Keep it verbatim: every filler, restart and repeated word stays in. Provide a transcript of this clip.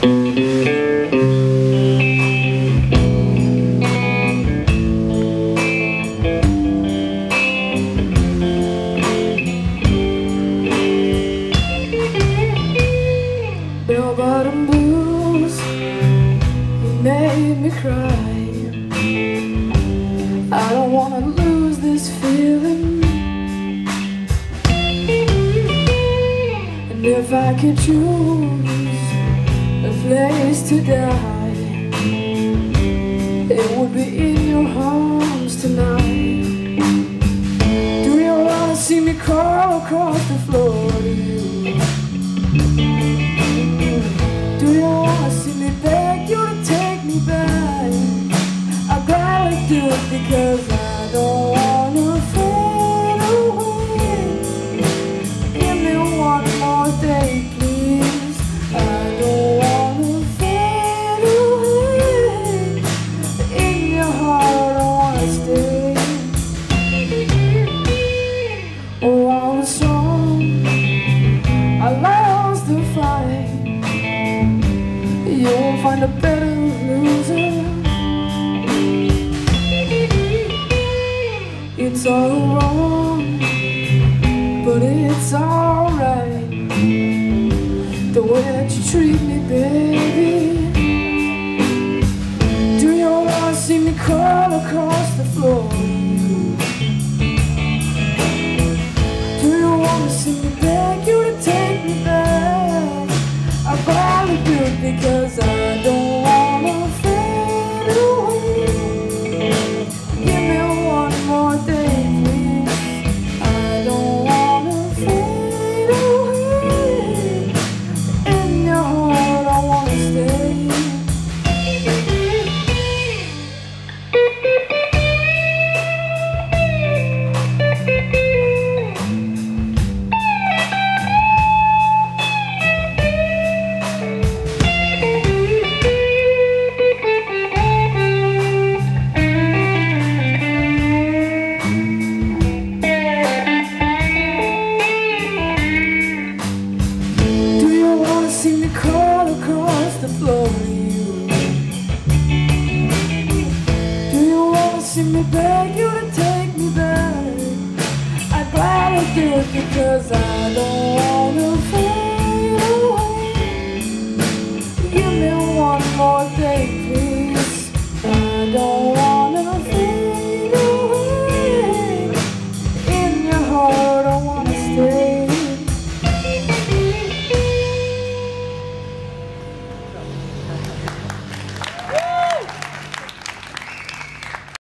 Bottom blues, you made me cry. I don't wanna lose this feeling. And if I could choose a place to die, it would be in your arms tonight. Do you wanna see me crawl across the floor to you? Do you wanna see me beg you to take me back? I gotta do it because I don't wanna fade away. Give me one more day, please. I don't wanna fade away. In your heart I wanna stay. Oh, I was strong, I lost the fight. You won't find a better loser. It's all wrong, but it's alright. The way that you treat me, baby. Do you wanna see me crawl across the floor? Do you wanna see me beg you to take me back? I probably do it because I don't wanna fade away. Give me one more day, please. I don't wanna fade away. In your heart I wanna stay. See me crawl across the floor to you. Do you wanna see me beg you